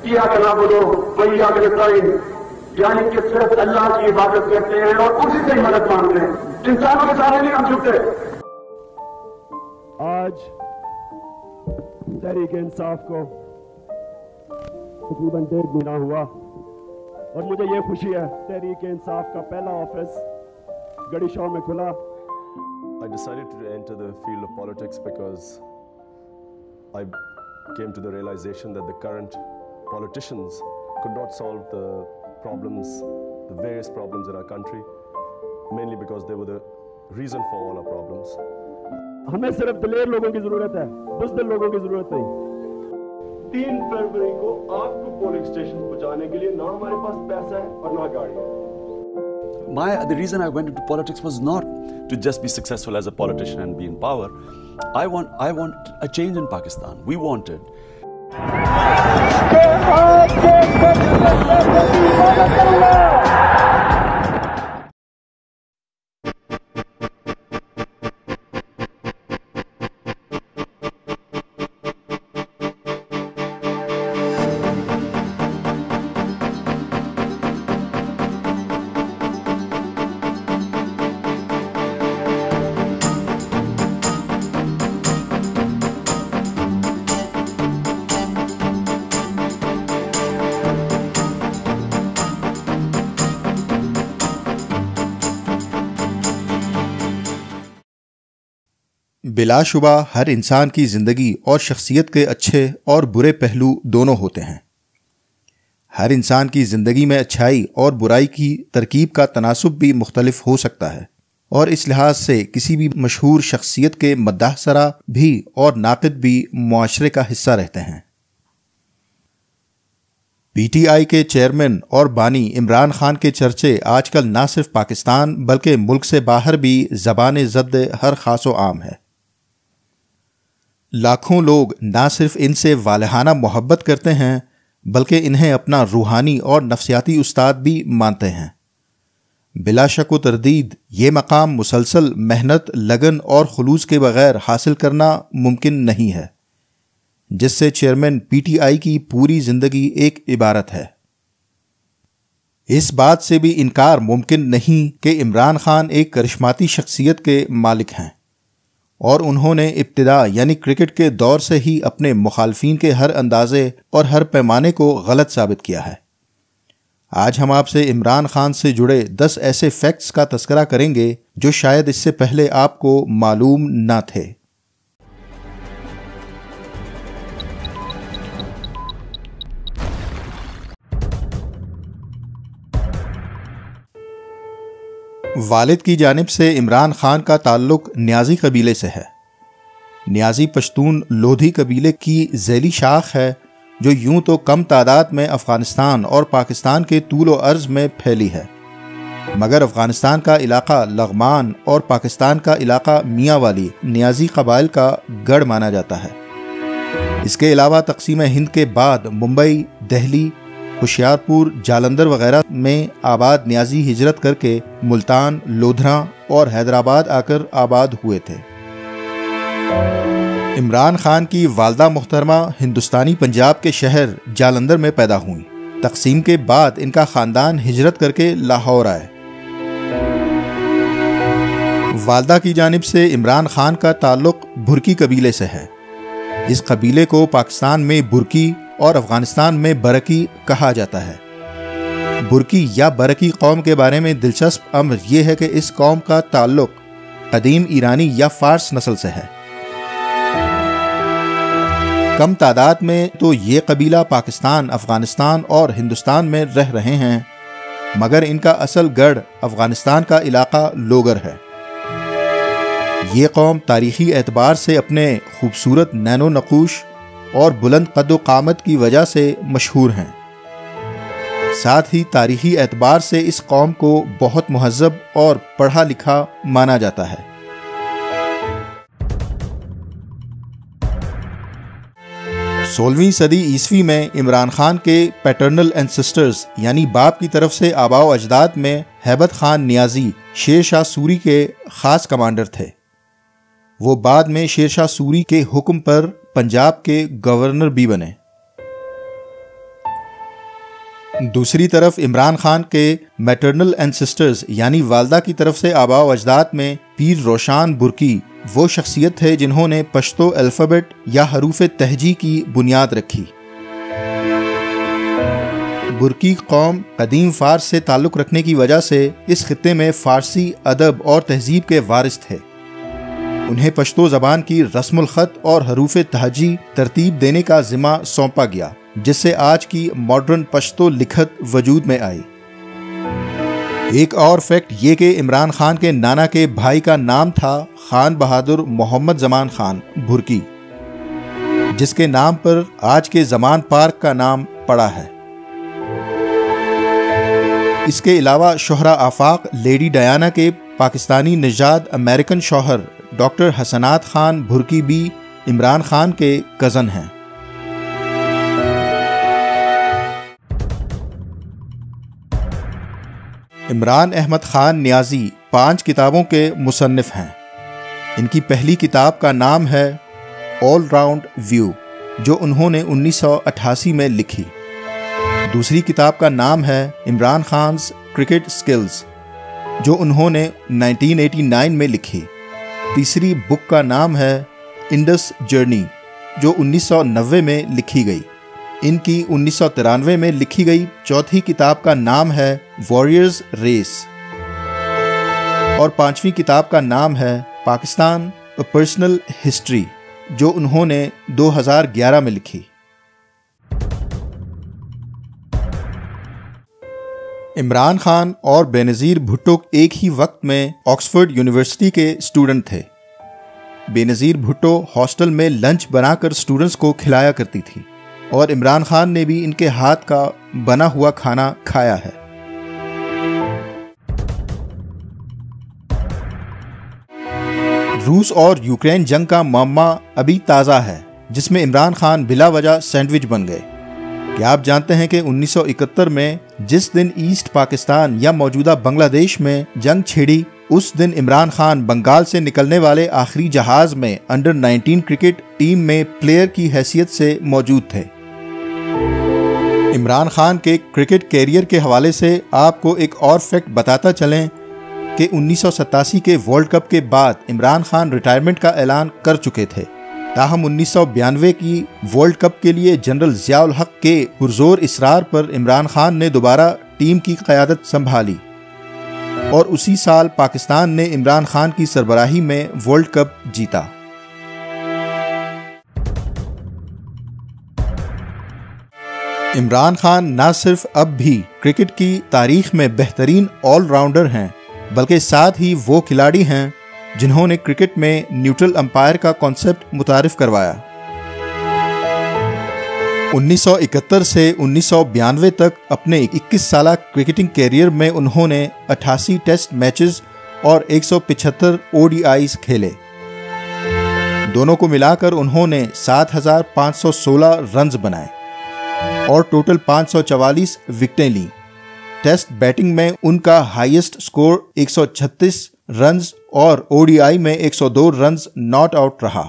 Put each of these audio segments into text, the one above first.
किया ना बोलो वही आगे यानी कि सिर्फ अल्लाह की इबादत करते हैं और उसी से ही मदद मांगते हैं, इंसानों के सामने नहीं हम झुकते। आज तहरीक इंसाफ को तकरीबन 1.5 महीना हुआ और मुझे ये खुशी है तहरीक इंसाफ का पहला ऑफिस गढ़ी शॉ में खुला। I decided to enter the field of politics because I came to the realization that the current politicians could not solve the problems, the various problems in our country, mainly because they were the reason for all our problems. हमें सिर्फ दिलेर लोगों की जरूरत है, बुज़दिल लोगों की जरूरत नहीं। 3 फरवरी को आपको पोलिंग स्टेशन पहुंचाने के लिए ना हमारे पास पैसा है और ना गाड़ी है। The reason I went into politics was not to just be successful as a politician and be in power. I want a change in Pakistan. We wanted. बिलाशुबा हर इंसान की ज़िंदगी और शख्सियत के अच्छे और बुरे पहलू दोनों होते हैं। हर इंसान की ज़िंदगी में अच्छाई और बुराई की तरकीब का तनासुब भी मुख्तलिफ हो सकता है और इस लिहाज से किसी भी मशहूर शख्सियत के मद्दाहसरा भी और नाक़िद भी मुआशरे का हिस्सा रहते हैं। PTI के चेयरमैन और बानी इमरान खान के चर्चे आजकल ना सिर्फ पाकिस्तान बल्कि मुल्क से बाहर भी ज़बान ज़द हर खासो आम है। लाखों लोग ना सिर्फ इनसे वालहाना मोहब्बत करते हैं बल्कि इन्हें अपना रूहानी और नफ्सियाती उस्ताद भी मानते हैं। बिला शक व तरदीद ये मकाम मुसलसल मेहनत, लगन और खुलूस के बगैर हासिल करना मुमकिन नहीं है, जिससे चेयरमैन PTI की पूरी जिंदगी एक इबारत है। इस बात से भी इनकार मुमकिन नहीं कि इमरान खान एक करिश्माती शख्सियत के मालिक हैं और उन्होंने इब्तिदा यानी क्रिकेट के दौर से ही अपने मुखालफीन के हर अंदाजे और हर पैमाने को गलत साबित किया है। आज हम आपसे इमरान खान से जुड़े 10 ऐसे फैक्ट्स का तस्करा करेंगे जो शायद इससे पहले आपको मालूम ना थे। वालिद की जानिब से इमरान खान का ताल्लुक न्याजी कबीले से है। न्याजी पश्तून लोधी कबीले की ज़ैली शाख है जो यूं तो कम तादाद में अफ़गानिस्तान और पाकिस्तान के तूल व अर्ज़ में फैली है, मगर अफ़गानिस्तान का इलाका लग़मान और पाकिस्तान का इलाका मियाँ वाली न्याजी कबाइल का गढ़ माना जाता है। इसके अलावा तक़सीम हिंद के बाद मुंबई, दिल्ली, होशियारपुर, जालंधर वगैरह में आबाद न्याजी हिजरत करके मुल्तान, लोधरा और हैदराबाद आकर आबाद हुए थे। इमरान खान की वालदा मुहतरमा हिंदुस्तानी पंजाब के शहर जालंधर में पैदा हुई। तक़सीम के बाद इनका ख़ानदान हिजरत करके लाहौर आए। वालदा की जानिब से इमरान खान का ताल्लुक बुर्की कबीले से है। इस कबीले को पाकिस्तान में बुर्की और अफ़गानिस्तान में बरकी कहा जाता है। बुर्की या बरकी कौम के बारे में दिलचस्प अम्र यह है कि इस कौम का ताल्लुक कदीम ईरानी या फ़ारस नस्ल से है। कम तादाद में तो ये कबीला पाकिस्तान, अफ़गानिस्तान और हिंदुस्तान में रह रहे हैं, मगर इनका असल गढ़ अफ़गानिस्तान का इलाका लोगर है। ये कौम तारीख़ी एतबार से अपने खूबसूरत नैनो नक़ूश और बुलंद कद्दो कामत की वजह से मशहूर हैं। साथ ही तारीख़ी एतबार से इस कौम को बहुत मुहज़्ज़ब और पढ़ा लिखा माना जाता है। 16वीं सदी ईस्वी में इमरान खान के पैटर्नल एंसेस्टर्स यानी बाप की तरफ से आबाओ अजदाद में हैबत खान नियाजी शेर शाह सूरी के ख़ास कमांडर थे। वो बाद में शेर शाह सूरी के हुक्म पर पंजाब के गवर्नर भी बने। दूसरी तरफ इमरान खान के मैटरनल एंसेस्टर्स यानी वालदा की तरफ से आबा व अजदाद में पीर रोशान बुर्की वो शख्सियत है जिन्होंने पश्तो अल्फ़ाबेट या हरूफ तहजी की बुनियाद रखी। बुर्की कौम कदीम फ़ारस से ताल्लुक़ रखने की वजह से इस खित्ते में फ़ारसी अदब और तहजीब के वारिस थे। उन्हें पश्तो ज़बान की रस्मुल ख़त और हरूफ तहजी तरतीब देने का ज़िम्मा सौंपा गया, जिससे आज की मॉडर्न पश्तो लिखत वजूद में आई। एक और फैक्ट ये कि इमरान खान के नाना के भाई का नाम था खान बहादुर मोहम्मद जमान खान बुर्की, जिसके नाम पर आज के जमान पार्क का नाम पड़ा है। इसके अलावा शोहरा आफाक लेडी डयाना के पाकिस्तानी निजाद अमेरिकन शौहर डॉक्टर हसनात खान बुर्की भी इमरान खान के कज़न हैं। इमरान अहमद खान नियाजी 5 किताबों के मुसन्निफ हैं। इनकी पहली किताब का नाम है ऑल राउंड व्यू, जो उन्होंने 1988 में लिखी। दूसरी किताब का नाम है इमरान खान्स क्रिकेट स्किल्स, जो उन्होंने 1989 में लिखी। तीसरी बुक का नाम है इंडस जर्नी, जो 1990 में लिखी गई। इनकी 1993 में लिखी गई चौथी किताब का नाम है वॉरियर्स रेस और 5वीं किताब का नाम है पाकिस्तान अ पर्सनल हिस्ट्री, जो उन्होंने 2011 में लिखी। इमरान खान और बेनज़ीर भुट्टो एक ही वक्त में ऑक्सफोर्ड यूनिवर्सिटी के स्टूडेंट थे। बेनज़ीर भुट्टो हॉस्टल में लंच बनाकर स्टूडेंट्स को खिलाया करती थी और इमरान खान ने भी इनके हाथ का बना हुआ खाना खाया है। रूस और यूक्रेन जंग का मामला अभी ताज़ा है, जिसमें इमरान खान बिला वजह सैंडविच बन गए। क्या आप जानते हैं कि 1971 में जिस दिन ईस्ट पाकिस्तान या मौजूदा बांग्लादेश में जंग छिड़ी, उस दिन इमरान खान बंगाल से निकलने वाले आखिरी जहाज में अंडर 19 क्रिकेट टीम में प्लेयर की हैसियत से मौजूद थे। इमरान खान के क्रिकेट कैरियर के हवाले से आपको एक और फैक्ट बताता चलें कि 1987 के वर्ल्ड कप के बाद इमरान खान रिटायरमेंट का ऐलान कर चुके थे। ताहम 1992 की वर्ल्ड कप के लिए जनरल ज़ियाउल हक के पुरजोर इसरार पर इमरान खान ने दोबारा टीम की क़यादत संभाली और उसी साल पाकिस्तान ने इमरान खान की सरबराही में वर्ल्ड कप जीता। इमरान खान न सिर्फ अब भी क्रिकेट की तारीख में बेहतरीन ऑलराउंडर हैं, बल्कि साथ ही वो खिलाड़ी हैं जिन्होंने क्रिकेट में न्यूट्रल अंपायर का कॉन्सेप्ट मुतारिफ करवाया। 1971 से 1992 तक अपने 21 साला क्रिकेटिंग कैरियर में उन्होंने 88 टेस्ट मैचेस और 175 ODIs खेले। दोनों को मिलाकर उन्होंने 7,516 रन्स बनाए और टोटल 544 विकेटें ली। टेस्ट बैटिंग में उनका हाईएस्ट स्कोर 136 रन्स और ODI में 102 रन्स नॉट आउट रहा।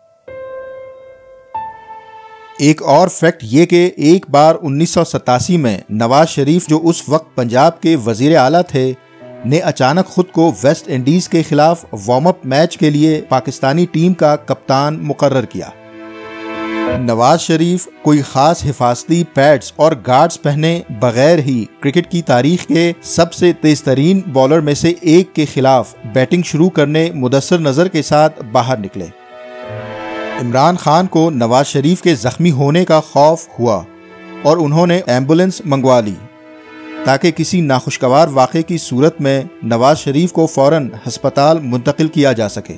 एक और फैक्ट ये कि एक बार 1987 में नवाज शरीफ, जो उस वक्त पंजाब के वजीर आला थे, ने अचानक खुद को वेस्ट इंडीज के खिलाफ वार्म अप मैच के लिए पाकिस्तानी टीम का कप्तान मुकर्रर किया। नवाज शरीफ कोई खास हिफाजती पैड्स और गार्ड्स पहने बगैर ही क्रिकेट की तारीख के सबसे तेज तरीन बॉलर में से एक के खिलाफ बैटिंग शुरू करने मुदस्सर नज़र के साथ बाहर निकले। इमरान खान को नवाज शरीफ के जख्मी होने का खौफ हुआ और उन्होंने एम्बुलेंस मंगवा ली ताकि किसी नाखुशगवार वाक़े की सूरत में नवाज शरीफ को फौरन हस्पताल मुंतकिल किया जा सके।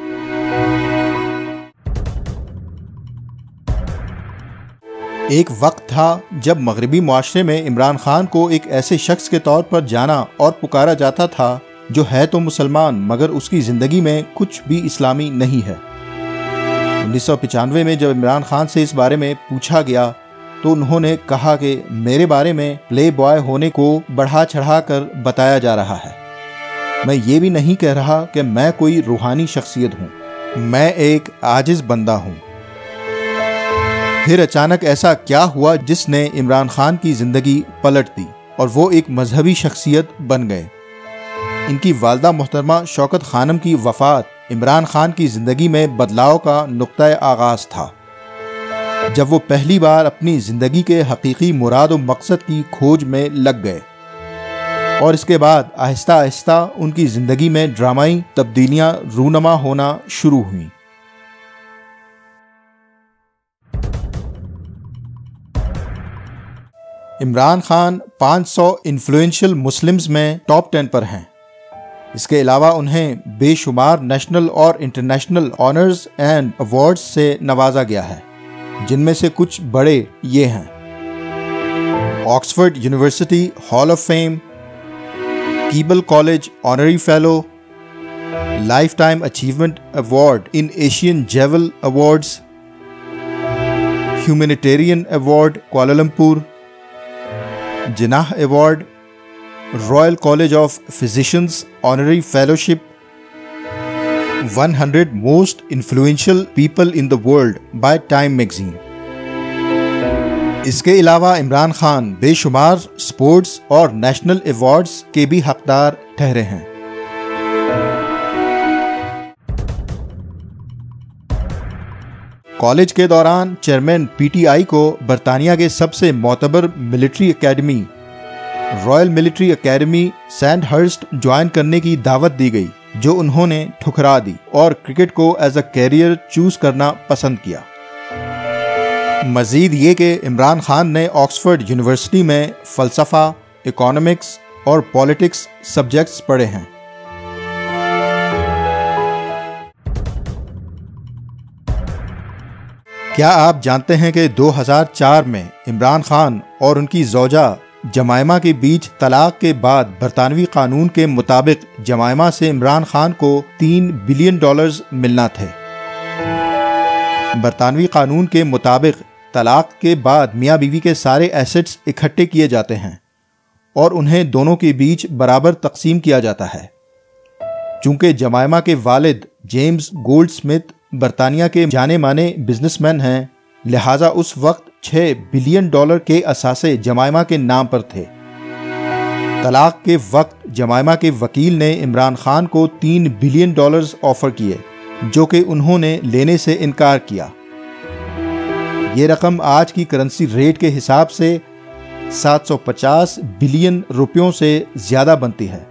एक वक्त था जब मगरबी मुआशरे में इमरान खान को एक ऐसे शख्स के तौर पर जाना और पुकारा जाता था जो है तो मुसलमान मगर उसकी ज़िंदगी में कुछ भी इस्लामी नहीं है। 1995 में जब इमरान खान से इस बारे में पूछा गया तो उन्होंने कहा कि मेरे बारे में प्ले बॉय होने को बढ़ा चढ़ा कर बताया जा रहा है। मैं ये भी नहीं कह रहा कि मैं कोई रूहानी शख्सियत हूँ, मैं एक आजिज़ बंदा हूँ। फिर अचानक ऐसा क्या हुआ जिसने इमरान खान की जिंदगी पलट दी और वो एक मजहबी शख्सियत बन गए। इनकी वालदा मोहतरमा शौकत खानम की वफात इमरान खान की जिंदगी में बदलाव का नुक्ता आगाज था, जब वो पहली बार अपनी जिंदगी के हकीकी मुराद और मकसद की खोज में लग गए। और इसके बाद आहिस्ता आहिस्ता उनकी जिंदगी में ड्रामाई तब्दीलियां रूनमा होना शुरू हुई। इमरान खान 500 इन्फ्लुएंशियल मुस्लिम्स में टॉप 10 पर हैं। इसके अलावा उन्हें बेशुमार नेशनल और इंटरनेशनल ऑनर्स एंड अवार्ड्स से नवाजा गया है, जिनमें से कुछ बड़े ये हैं: Oxford University Hall of Fame, Keble College honorary fellow, lifetime achievement award in Asian jewel awards, humanitarian award Kuala Lumpur, Jinnah award, Royal College of Physicians honorary fellowship, 100 most influential people in the world by Time magazine. इसके अलावा इमरान खान बेशुमार sports और national awards के भी हकदार ठहरे हैं। College के दौरान चेयरमैन पीटीआई को बरतानिया के सबसे मोतबर military academy Royal Military Academy Sandhurst join करने की दावत दी गई, जो उन्होंने ठुकरा दी और क्रिकेट को एज अ कैरियर चूज करना पसंद किया। मजीद ये कि इमरान खान ने ऑक्सफोर्ड यूनिवर्सिटी में फ़लसफ़ा, इकोनॉमिक्स और पॉलिटिक्स सब्जेक्ट्स पढ़े हैं। क्या आप जानते हैं कि 2004 में इमरान खान और उनकी ज़ौजा जमायमा के बीच तलाक के बाद बरतानवी कानून के मुताबिक जमायमा से इमरान खान को $3 बिलियन मिलना थे। बरतानवी कानून के मुताबिक तलाक के बाद मियाँ बीवी के सारे एसेट्स इकट्ठे किए जाते हैं और उन्हें दोनों के बीच बराबर तकसीम किया जाता है। चूंकि जमायमा के वालिद जेम्स गोल्डस्मिथ बरतानिया के जाने माने बिजनेसमैन हैं, लिहाजा उस वक्त $6 बिलियन के असासे जमायमा के नाम पर थे। तलाक के वक्त जमायमा के वकील ने इमरान खान को $3 बिलियन ऑफर किए, जो कि उन्होंने लेने से इनकार किया। ये रकम आज की करेंसी रेट के हिसाब से 750 बिलियन रुपयों से ज्यादा बनती है।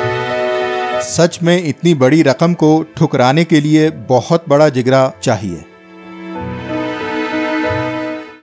सच में इतनी बड़ी रकम को ठुकराने के लिए बहुत बड़ा जिगरा चाहिए।